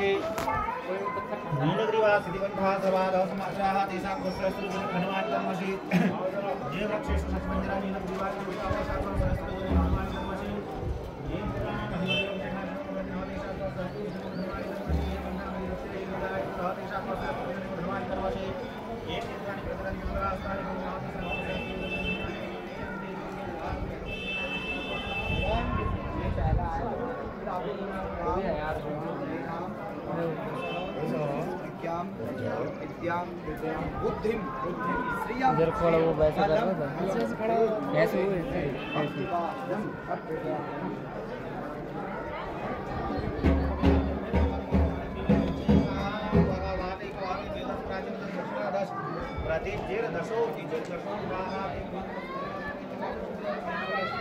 नीलग्रीवा सिद्धिवन्धा सवादः समाचाः तेषां पुत्रस्तु हनुमान कर्मसि ये वृक्षेषु सत्मंजरा नीलग्रीवा हनुमान कर्मसि ये हनुमान कर्मसि ये बुद्धिम इधर खड़ा वो वैसा कर रहा था ऐसे खड़ा ऐसे प्रति 13 दशो